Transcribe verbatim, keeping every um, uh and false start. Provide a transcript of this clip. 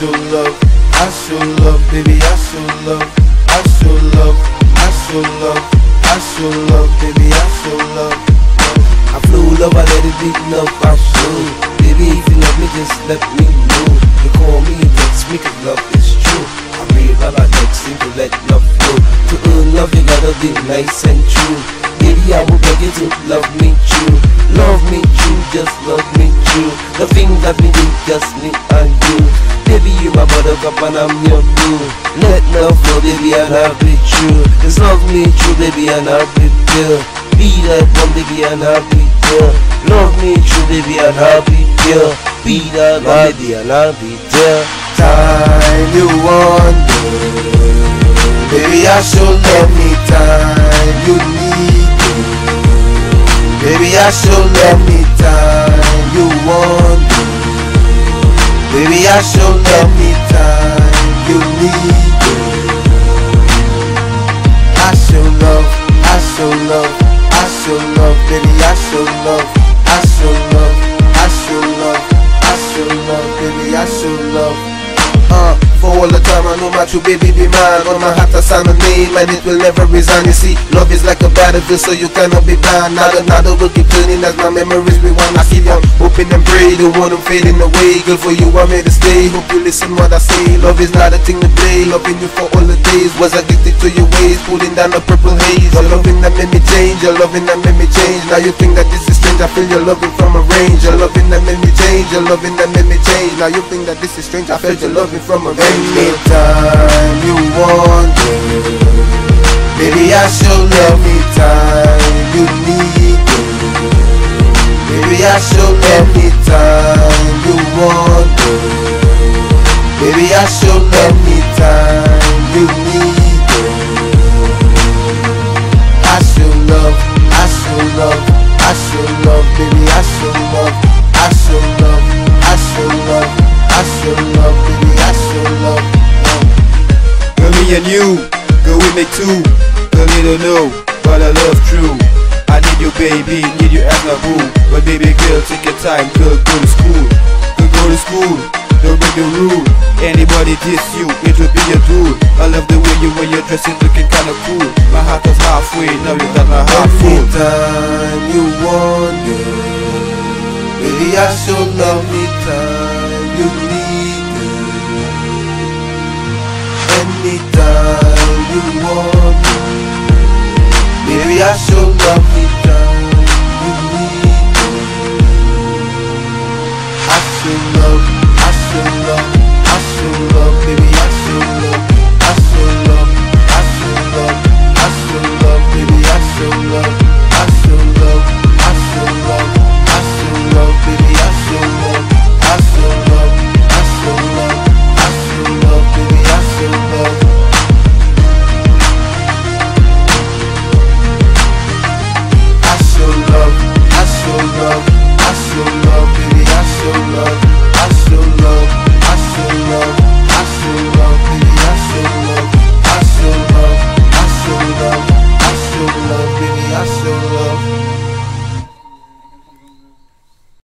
show love, I show love, baby, I show love, I show love, I show love, I show love, baby, I show love. I flow love, I let it be love, I show. Baby, if you love me, just let me know. You call me and text me, cause love is true. I read by my texting to let love flow. To earn love, you gotta be nice and true. Baby, I will beg you to love me true. Love me true, just love me true. The things that we do, just me and you. Baby, you my buttercup and I'm your boo. Let love flow, baby, and I'll be true. Just love me true, baby, and I'll be pure. Be that one, baby, and I'll be there. Love me true, baby, and I'll be pure. Be that one, baby, and I'll be there. Time you wonder, baby, I show love me time you need to. Baby, I show love me time you wonder. Baby, I show love me time you need to. I show love, I show love, I show love, baby, I show love, I show love, I show love, I show love, baby, I show love. Uh, for all the time I know my true baby be mine. On my heart I sign a name and it will never resign. You see, love is like a battlefield, so you cannot be blind. Now the now will keep turning as my memories rewind. I keep on hoping and pray, don't want them fading away. Girl, for you I made a stay, hope you listen what I say. Love is not a thing to play, loving you for all the days. Was addicted to your ways, pulling down the purple haze. Your loving that made me change, your loving that made me change. Now you think that this is strange, I feel your loving from a range. Your loving that made me change, your loving that made me change. Now you think that this is strange, I felt your loving from a range. Anytime you wonder, baby, I show love me time you need to. Baby, I show love me time you wonder. Baby, I show love me time you need to. I show love, I show love, I show love, baby, I show love, I show love, I show love, I show love, baby, I show love. Girl, me and you, girl, we make two. Girl, you don't know, but I love true. I need you, baby, need you as my boo. But baby girl, take your time, girl, go to school. Girl, go to school, don't break the rule. Anybody diss you, it will be your tool. I love the way you wear your dressing, looking kinda cool. My heart was halfway, now you got my heart full. Anytime you wonder, baby, I show love me time you need to. Anytime you wonder, baby, I show love